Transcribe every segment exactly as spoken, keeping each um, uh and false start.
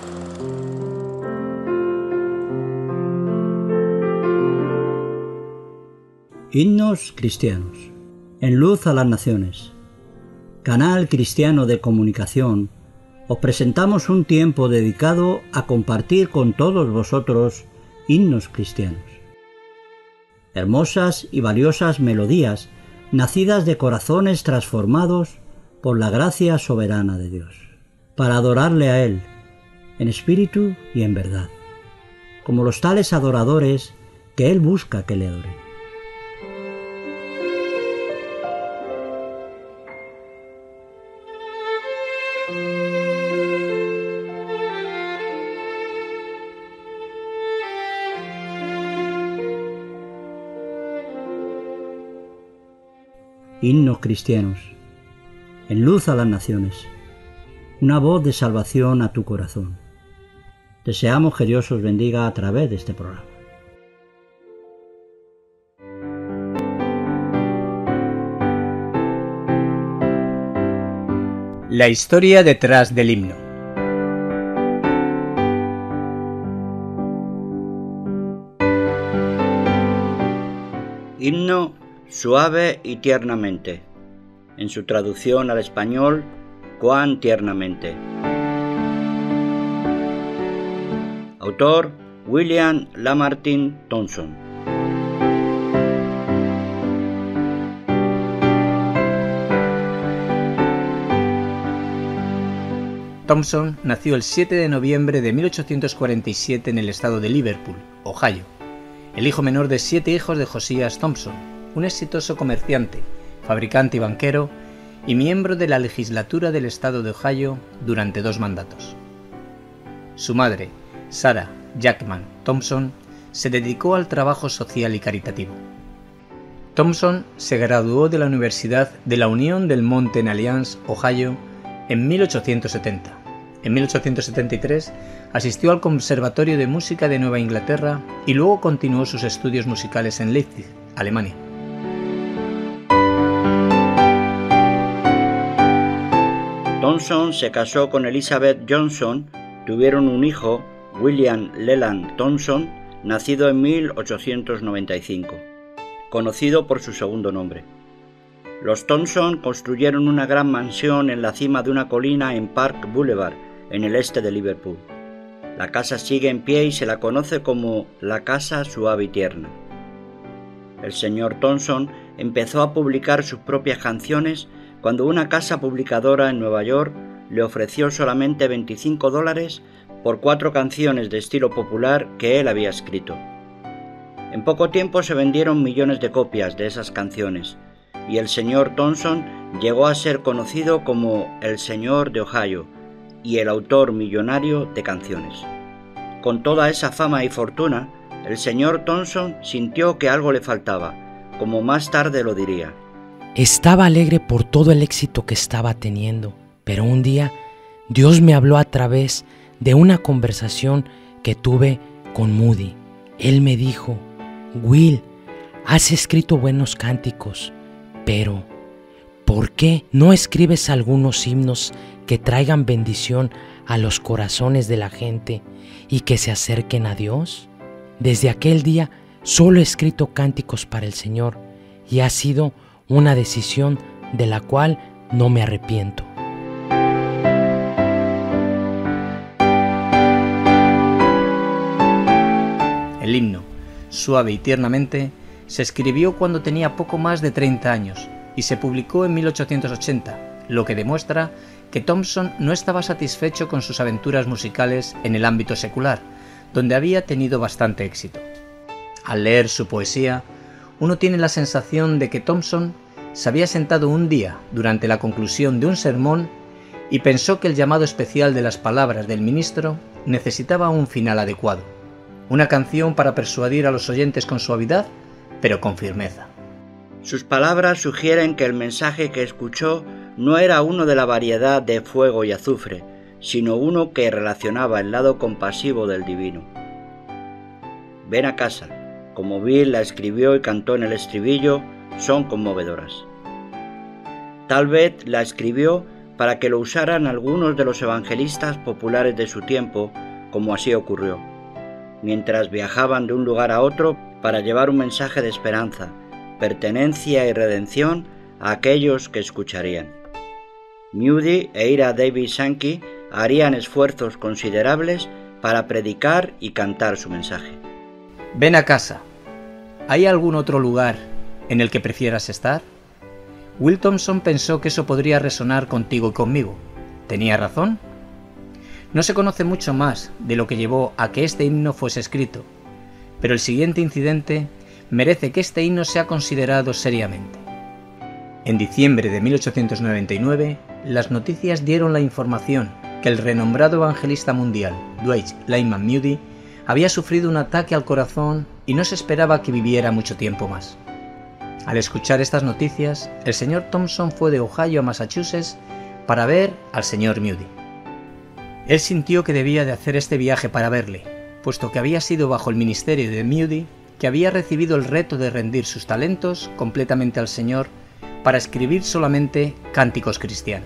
Himnos cristianos. En luz a las naciones. Canal cristiano de comunicación, os presentamos un tiempo dedicado a compartir con todos vosotros himnos cristianos. Hermosas y valiosas melodías nacidas de corazones transformados por la gracia soberana de Dios, para adorarle a Él, en espíritu y en verdad, como los tales adoradores que Él busca que le adoren. Himnos cristianos, en luz a las naciones, una voz de salvación a tu corazón. Deseamos que Dios os bendiga a través de este programa. La historia detrás del himno. Himno suave y tiernamente. En su traducción al español, cuán tiernamente. Autor William Lamartine Thompson. Thompson nació el siete de noviembre de mil ochocientos cuarenta y siete en el estado de Liverpool, Ohio, el hijo menor de siete hijos de Josias Thompson, un exitoso comerciante, fabricante y banquero, y miembro de la legislatura del estado de Ohio durante dos mandatos. Su madre, Sarah Jackman Thompson, se dedicó al trabajo social y caritativo. Thompson se graduó de la Universidad de la Unión del Monte en Alliance, Ohio, en mil ochocientos setenta. En mil ochocientos setenta y tres asistió al Conservatorio de Música de Nueva Inglaterra y luego continuó sus estudios musicales en Leipzig, Alemania. Thompson se casó con Elizabeth Johnson, tuvieron un hijo, William Leland Thompson, nacido en mil ochocientos noventa y cinco, conocido por su segundo nombre. Los Thompson construyeron una gran mansión en la cima de una colina en Park Boulevard, en el este de Liverpool. La casa sigue en pie y se la conoce como la Casa Suave y Tierna. El señor Thompson empezó a publicar sus propias canciones cuando una casa publicadora en Nueva York le ofreció solamente veinticinco dólares por cuatro canciones de estilo popular que él había escrito. En poco tiempo se vendieron millones de copias de esas canciones, y el señor Thompson llegó a ser conocido como el Señor de Ohio y el autor millonario de canciones. Con toda esa fama y fortuna, el señor Thompson sintió que algo le faltaba, como más tarde lo diría. Estaba alegre por todo el éxito que estaba teniendo, pero un día Dios me habló a través de una conversación que tuve con Moody. Él me dijo: Will, has escrito buenos cánticos, pero ¿por qué no escribes algunos himnos que traigan bendición a los corazones de la gente y que se acerquen a Dios? Desde aquel día solo he escrito cánticos para el Señor y ha sido una decisión de la cual no me arrepiento. El himno, Suave y Tiernamente, se escribió cuando tenía poco más de treinta años y se publicó en mil ochocientos ochenta, lo que demuestra que Thompson no estaba satisfecho con sus aventuras musicales en el ámbito secular, donde había tenido bastante éxito. Al leer su poesía, uno tiene la sensación de que Thompson se había sentado un día durante la conclusión de un sermón y pensó que el llamado especial de las palabras del ministro necesitaba un final adecuado, una canción para persuadir a los oyentes con suavidad, pero con firmeza. Sus palabras sugieren que el mensaje que escuchó no era uno de la variedad de fuego y azufre, sino uno que relacionaba el lado compasivo del divino. Ven a casa, como Bill la escribió y cantó en el estribillo, son conmovedoras. Tal vez la escribió para que lo usaran algunos de los evangelistas populares de su tiempo, como así ocurrió, mientras viajaban de un lugar a otro para llevar un mensaje de esperanza, pertenencia y redención a aquellos que escucharían. Moody e Ira David Sankey harían esfuerzos considerables para predicar y cantar su mensaje. Ven a casa. ¿Hay algún otro lugar en el que prefieras estar? Will Thompson pensó que eso podría resonar contigo y conmigo. ¿Tenía razón? No se conoce mucho más de lo que llevó a que este himno fuese escrito, pero el siguiente incidente merece que este himno sea considerado seriamente. En diciembre de mil ochocientos noventa y nueve, las noticias dieron la información que el renombrado evangelista mundial Dwight Lyman Moody había sufrido un ataque al corazón y no se esperaba que viviera mucho tiempo más. Al escuchar estas noticias, el señor Thompson fue de Ohio a Massachusetts para ver al señor Moody. Él sintió que debía de hacer este viaje para verle, puesto que había sido bajo el ministerio de Moody que había recibido el reto de rendir sus talentos completamente al Señor para escribir solamente cánticos cristianos.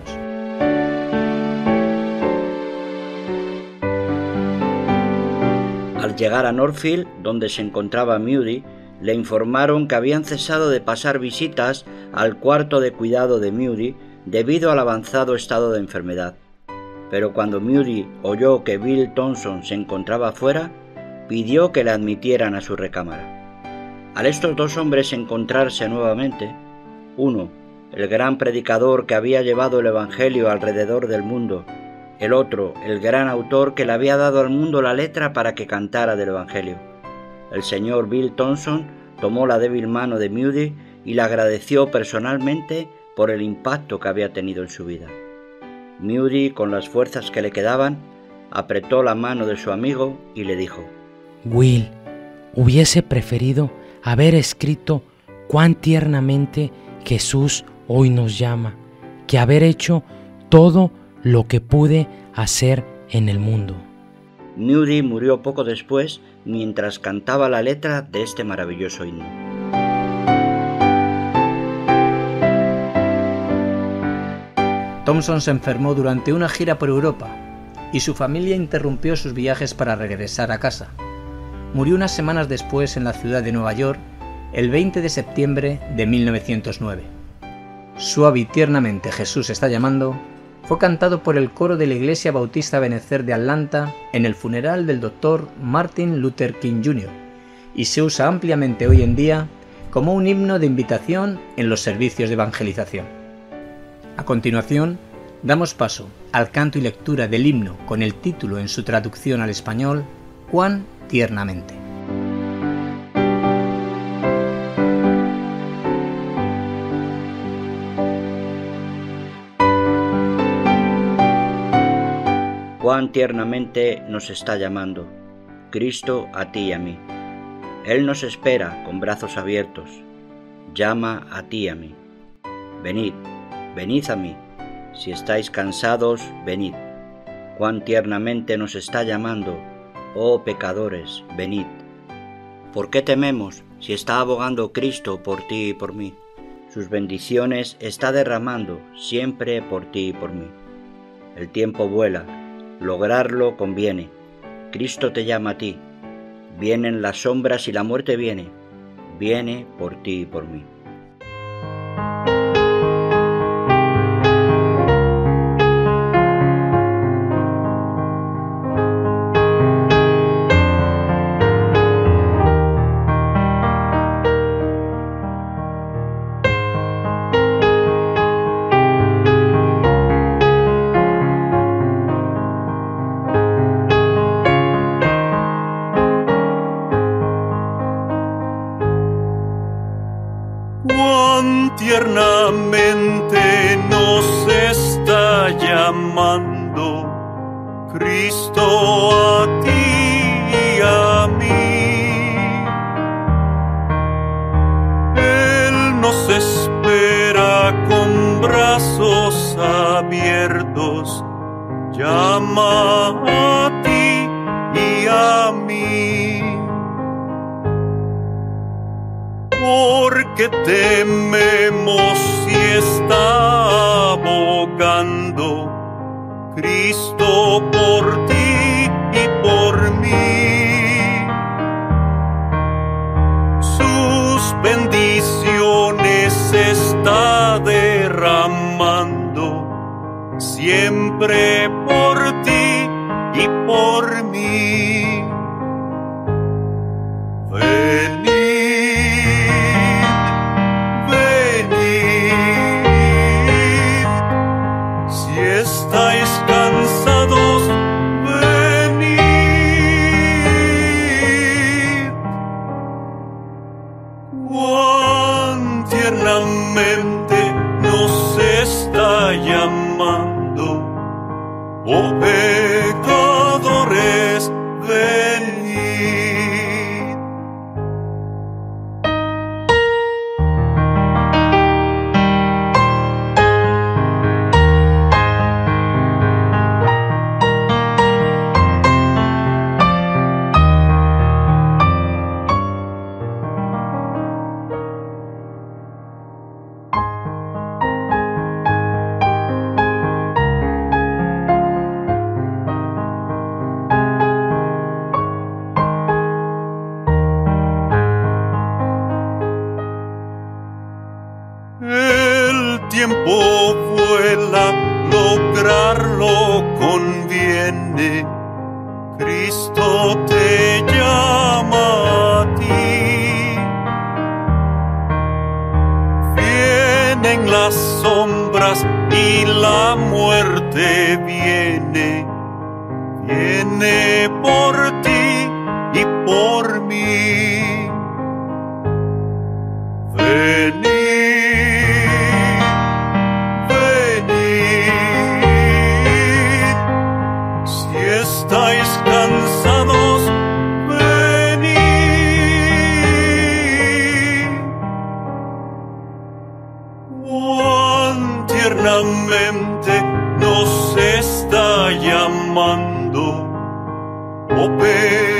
Al llegar a Northfield, donde se encontraba Moody, le informaron que habían cesado de pasar visitas al cuarto de cuidado de Moody debido al avanzado estado de enfermedad. Pero cuando Moody oyó que Bill Thompson se encontraba fuera, pidió que le admitieran a su recámara. Al estos dos hombres encontrarse nuevamente, uno, el gran predicador que había llevado el Evangelio alrededor del mundo, el otro, el gran autor que le había dado al mundo la letra para que cantara del Evangelio. El señor Bill Thompson tomó la débil mano de Moody y le agradeció personalmente por el impacto que había tenido en su vida. Moody, con las fuerzas que le quedaban, apretó la mano de su amigo y le dijo: Will, hubiese preferido haber escrito cuán tiernamente Jesús hoy nos llama, que haber hecho todo lo que pude hacer en el mundo. Moody murió poco después mientras cantaba la letra de este maravilloso himno. Thompson se enfermó durante una gira por Europa y su familia interrumpió sus viajes para regresar a casa. Murió unas semanas después en la ciudad de Nueva York, el veinte de septiembre de mil novecientos nueve. Suave y tiernamente Jesús está llamando fue cantado por el coro de la Iglesia Bautista Benecer de Atlanta en el funeral del doctor Martin Luther King junior y se usa ampliamente hoy en día como un himno de invitación en los servicios de evangelización. A continuación, damos paso al canto y lectura del himno con el título en su traducción al español, Cuán tiernamente. Cuán tiernamente nos está llamando, Cristo, a ti y a mí. Él nos espera con brazos abiertos, llama a ti y a mí. Venid, venid a mí, si estáis cansados, venid. Cuán tiernamente nos está llamando, oh pecadores, venid. ¿Por qué tememos si está abogando Cristo por ti y por mí? Sus bendiciones está derramando siempre por ti y por mí. El tiempo vuela, lograrlo conviene. Cristo te llama a ti. Vienen las sombras y la muerte viene. Viene por ti y por mí. Cuán tiernamente nos está llamando Cristo a ti y a mí. Él nos espera con brazos abiertos, llama a ti y a mí. ¿Por qué tememos si está abogando acuerdo, Cristo por ti y por mí. Sus bendiciones está derramando siempre por ti y por mí. Venid, venid, si estáis cansados, venid. Cuán tiernamente nos está llamando, oh pecadores, venid. El tiempo vuela, lograrlo conviene. Cristo te llama a ti. Vienen las sombras y la muerte viene. Viene por ti y por mí. Venid. Estáis cansados, venid. Cuán tiernamente nos está llamando, oh